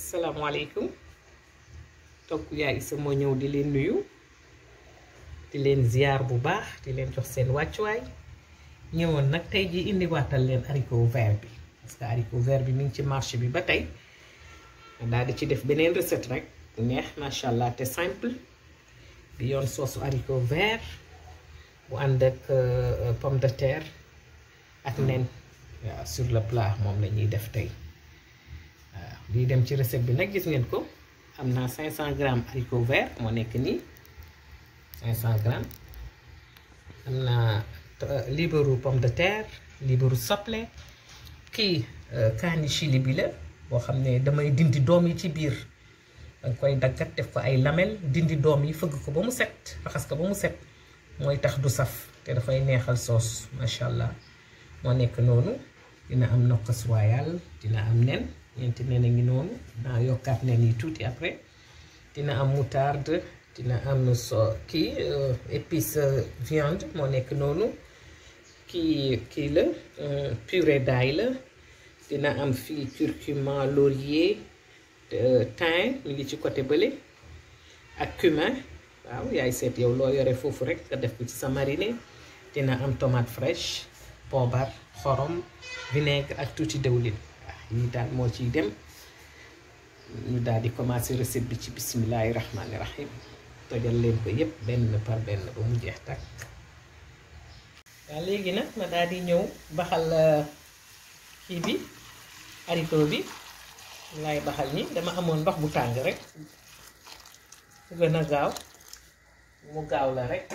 Assalamualaikum. Tokk yaay Issa moo ñëw di leen nuyu di leen ziar bu baax di leen jox seen wàccuwaay ñëwoon nag tey ji indi waatal leen haricot vert bi parce que haricot vert bi mi ngi ci marché bi ba tey daal di ci def beneen recette rek neex macha allah te simple bi yoon soosu haricot vert bu ànd ak pomme de terre ak nen waaw sur le plat moom la ñuy def tey waaw lii dem ci recette bi nag gis ngeen ko am naa 500 grammes haricot vert moo nekk nii 500 grammes am naa liibaru pomme de terre liibaru soble kii kaani chili bi la boo xam ne damay dindi doom yi ci biir danga koy daggat def ko ay lamel dindi doom yi fëgg ko ba mu set raxas ko ba mu set mooy tax du saf te dafay neexal soos macha allah moo nekk noonu dina am nokkas royal dina am nen ñeenti nen a ngi noonu naa yokkaat nen yi tuuti après dina am moutarde dina am kii épice viande moo nekk noonu kii la purée d'ail la dina am fii curcuma laurier thym mi ngi ci côté bële ak cumin waaw yaay seet yow loo yore foofu rek nga def ko ci sa mariner dina am tomate fraîche poobar xorom vinaigre ak tuuti dëwlin waaw yii daal moo ciy dem ñu daal di commencer recette bi ci bismillahi rahmani rahim tojal leen ko yépp benn par benn ba mu jeex tàkk waaw léegi nag ma daal di ñëw baxal kii bi haricot bi laay baxal ni dama amoon ndox bu tàng rek mu gën a gaaw mu gaaw la rek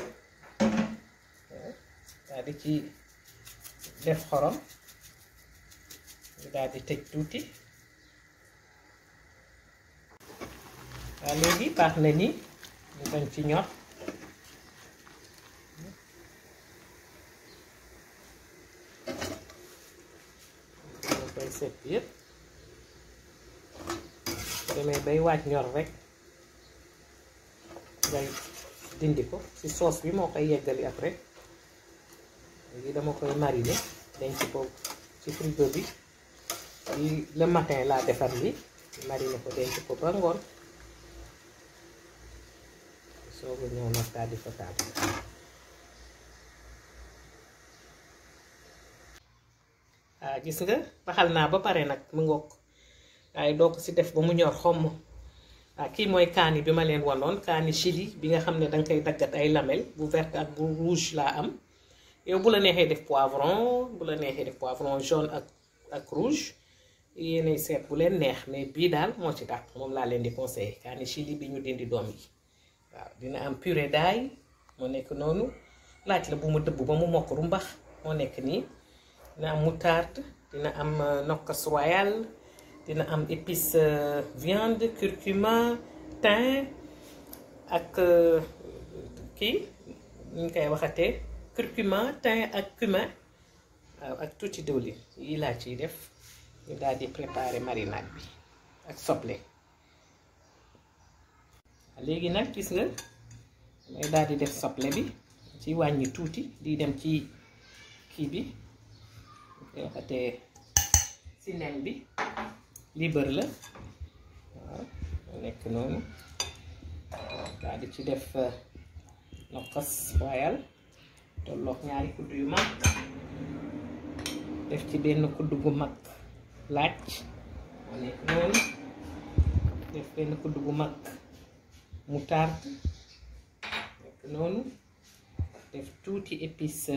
daal di ci def xorom daal di tëj tuuti waaw léegi baax na ni ñu bañ ci ñor ñu koy set yëpp demee bay waaj ñor rek ngay dindi ko ci sauce bi moo koy yeggali après léegi dama koy mariner denc ko ci frigo bi le matin laa defar li mariner ko denc ko ba ngoon soogu ñëw nag daal di ko taal waaw gis nga baxal naa ba pare nag mu ngoog waaye doo ko si def ba mu ñor xomm waaw kii mooy kaani bi ma leen wanoon kaani chili bi nga xam ne danga koy daggat ay lamelles bu vert ak bu rouge laa am yow bu la neexee def poivron bu la neexee def poivron jaune ak rouge yéenay seet bu leen neex mais bii daal moo ci dàq moom laa leen di conseiller kaani chili bi ñu dindi doom yi waaw dina am purée d'ail moo nekk noonu laaj la bu ma dëbb ba mu mokk rumbax moo nekk nii dina am moutarde dina am nokkas royal dina am épice viande curcuma thym ak kii ñu koy waxatee curcuma thym ak cumin waaw ak tuuti diwlin yi laa ciy def ñu daal di préparer marinade bi ak soble léegi nag gis nga may daal di def soble bi ci wàññi tuuti di dem ci kii bi ñu koy waxatee si nen bi liibar la waaw nekk noonu daal di ci def nokkas royal tolloog ñaari kudd yu mag def ci benn kudd gu mag laaj moo nekk noonu def benn kudd gu mag moutarde nekk noonu def tuuti épice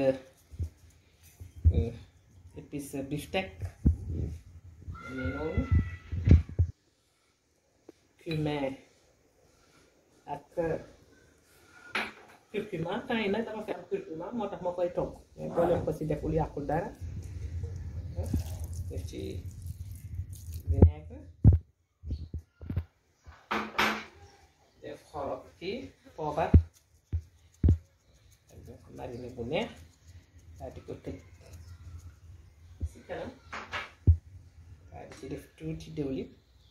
beefsteak noonu cumin ak curcuma temps yi nag dama fi am curcuma moo tax ma koy togg mais boo leen ko ci deful yàqul dara def ci vinaigre def xorom kii poobar ak mariner bu neex daal di ko tëj ci kanam daal di ci def tuuti diwlin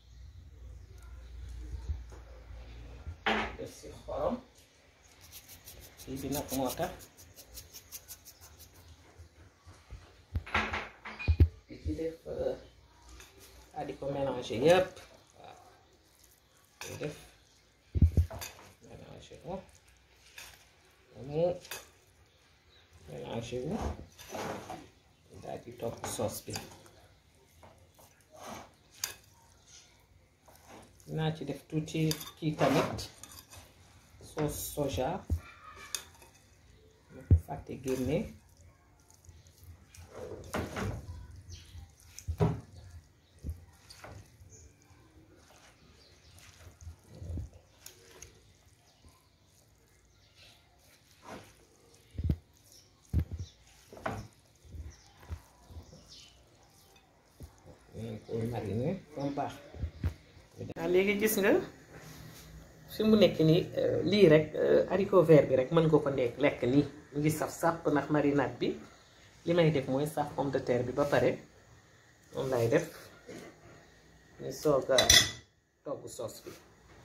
def ci xorom kii bi nag moo tax di ci def daal di ko mélanger yépp waaw koy def mélanger ko mu mélanger wu daal di togg sauce bi dinaa ci def tuuti kii tamit sauce soja ma ko fàtte génne koy mariner ba mu baax léegi gis nga fi mu nekk nii lii rek haricot vert bi rek mën nga ko lekk nii mu ngi saf sàpp ndax marinade bi li may def mooy saaf pomme de terre bi ba pare moom lay def ñu soog a togg sauce bi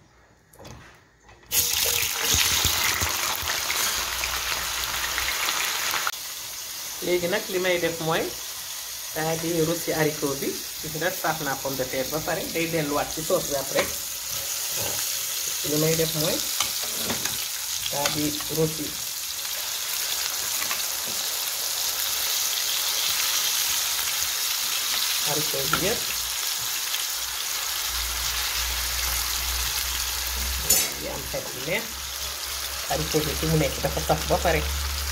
léegi nag li may def mooy daa di rosi haricot bi gis nga saaf naa pomme de terre ba pare day delluwaat ci sauce bi après waaw li may def mooy daa di rosi haricot bi yëpp di am xet bu neex haricot bi fi mu nekk dafa saf ba pare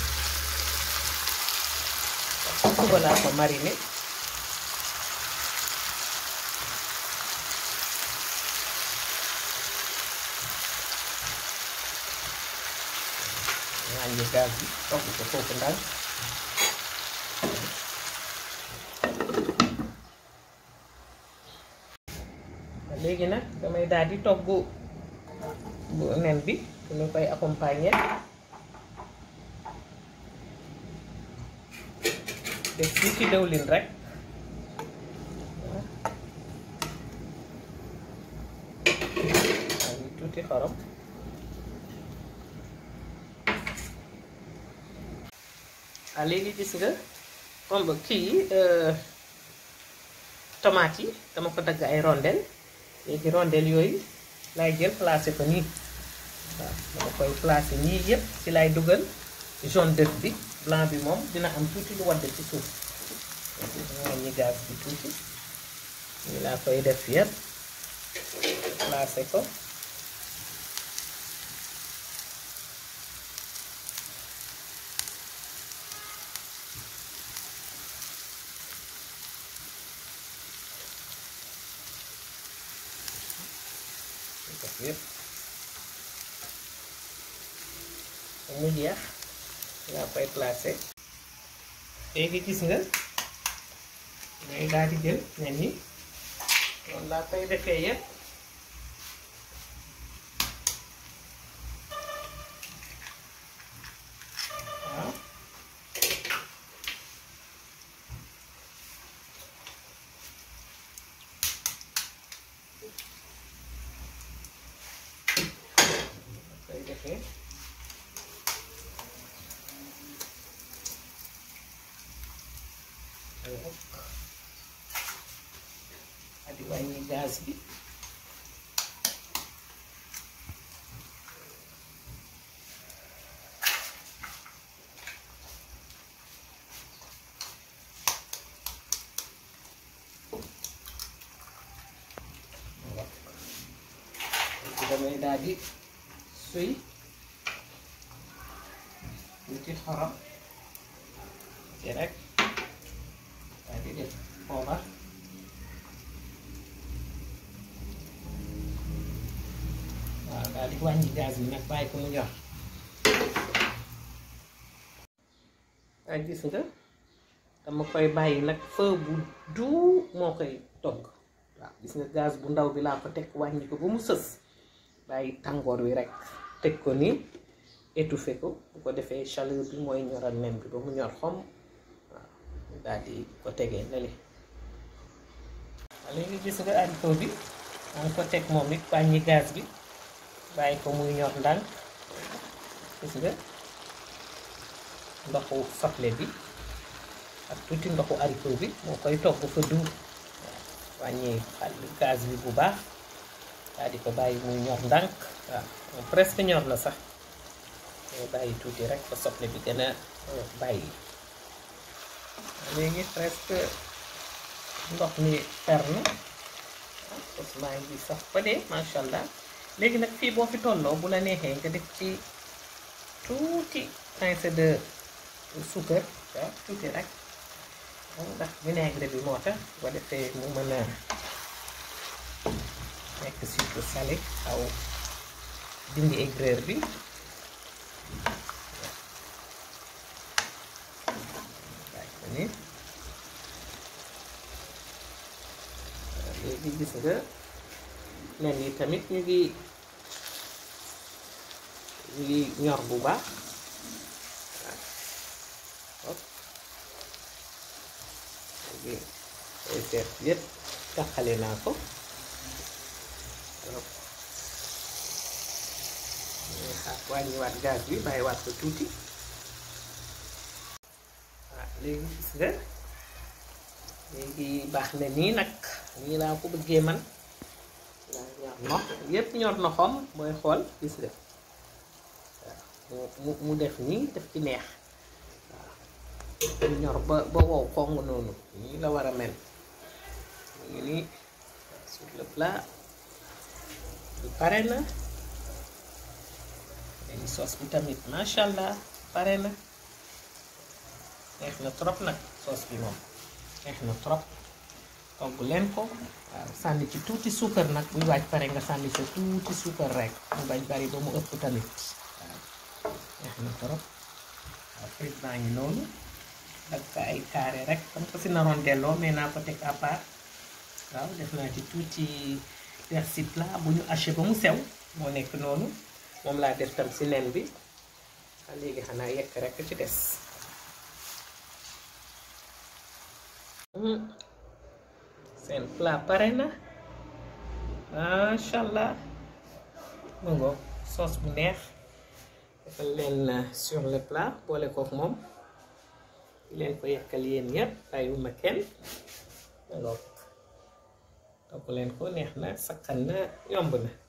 suba laa ko mariner wàññi gaz bi togg ko foofu ndànk léegi nag damay daal di togg bu nen bi ñu koy accompagner def tuuti dëwlin rek tuuti xorom léegi gis nga comme kii tomate yi dama ko dagg ay rondelle léegi rondelle yooyu lay jël placé ko nii waaw dama koy placé nii yëpp ci lay dugal jaune d'œuf bi blanc bi moom dina am tuuti lu wadd ci suuf wàññi gaz bi tuuti nii laa koy def yëpp placé ko yëpp mu jeex laa koy placé léegi gis nga ngay daal di jël nen yi noonu laa koy defee yëpp waaw koy defee di wàññi gaz bi damay daal di suy tuuti xorom ci rek daal di def poobar waaw daal di wàññi gaz bi nag bàyyi ko mu ñor ak gis nga dama koy bàyyi nag feu bu duu moo koy togg waaw gis nga gaz bu ndaw bi laa ko teg wàññi ko ba mu sës bàyyi tàngoor wi rek teg ko nii étouffé ko bu ko defee chaleur bi mooy ñoral nen bi ba mu ñor xom waaw daal di ko tegee nali léegi gis nga haricot bi danga ko teg moom it wàññi gaz bi bàyyi ko muy ñor ndànk gis nga ndoxu soble bi ak tuuti ndoxu haricot bi moo koy togg fa duur wàññi gaz bi bu baax daal di ko bàyyi muy ñor ndànk waaw presque ñor na sax moo bàyyi tuuti rek ba soble bi gën a bàyyi léegi presque ndox mi fer na sos maa ngi sax ba dee macha allah léegi nag fii boo fi tolloo bu la neexee nga def ci tuuti pincée de suukar waaw tuuti rek ndax vinaigre bi moo tax boo defee mu mën a nekk sucre salé xaw dindi aigreur bi léegi gis nga nen yi tamit ñu ngi ñor bu baax waaw léegi ay seet yëpp taxale naa ko waaw ñu xaar wàññiwaat gaz bi bàyyiwaat ko tuuti waaw léegi gis nga léegi baax na nii nag nii laa ko bëggee man ñor nox yépp ñor na xom booy xool gis nga waaw mu def nii def ci neex waaw ñor ba wow kong noonu nii la war a mel ngi nii sur le plat bi pare na léegi sauce bi tamit macha allah pare na neex na trop nag sauce bi moom neex na trop togg leen ko waaw sànni ci tuuti suukar nag buy waaj pare nga sànni sa tuuti suukar rek mu bañ bari ba mu ëpp tamit waaw neex na trop waaw frite baa ngi noonu ak ay carré rek comme que si naroon delloo mais naa ko teg à part waaw def naa ci tuuti persil plat bu ñu haché ba mu sew moo nekk noonu moom laa def tam si nen bi léegi xanaa yekk rek ci des seen plat pare na macha allah mu ngo sauce bu neex defal leen sur le plat boole kook moom di leen ko yekkal yéen ñëpp bàyyiwuma kenn mu ngo togg leen ko neex na sakkan na yomb na